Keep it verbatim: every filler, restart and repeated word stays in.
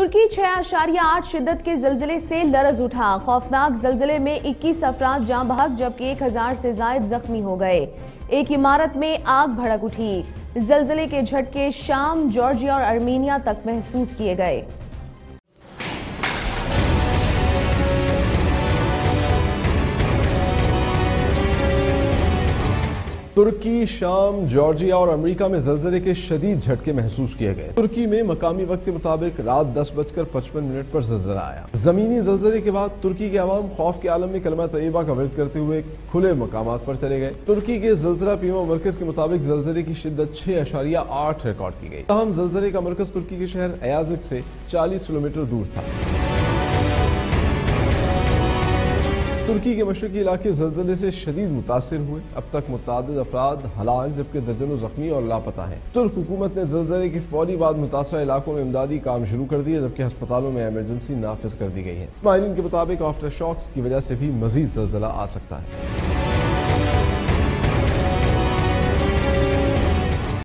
तुर्की छह आशारिया आठ शिद्दत के जल्जले से लरज उठा। खौफनाक जल्जले में इक्कीस अफराद जाँ बहक जबकि एक हजार से जायद जख्मी हो गए। एक इमारत में आग भड़क उठी। जल्जले के झटके शाम, जॉर्जिया और आर्मीनिया तक महसूस किए गए। तुर्की, शाम, जॉर्जिया और अमेरिका में ज़लज़ले के शदीद झटके महसूस किए गए। तुर्की में मकामी वक्त के मुताबिक रात दस बजकर पचपन मिनट पर ज़लज़ला आया। ज़मीनी ज़लज़ले के बाद तुर्की के अवाम खौफ के आलम में कलमा तैयबा का विर्द करते हुए खुले मकामात पर चले गए। तुर्की के ज़लज़ला पीमा मरकज के मुताबिक ज़लज़ले की शिद्दत छह अशारिया आठ रिकॉर्ड की गई। तमाम ज़लज़ले का मरकज तुर्की के शहर अयाजिक से चालीस किलोमीटर दूर था। तुर्की के मशरकी इलाके ज़लज़ले से शदीद मुतासिर हुए। अब तक मुतअद्दिद अफराद हलाक जबकि दर्जनों ज़ख्मी और लापता हैं। तुर्क हुकूमत ने ज़लज़ले के फौरी बाद मुतासरा इलाकों में इमदादी काम शुरू कर दिए जबकि अस्पतालों में एमरजेंसी नाफिज कर दी गई है। माहिरीन के मुताबिक आफ्टर शॉक्स की वजह से भी मजीद ज़लज़ला आ सकता है।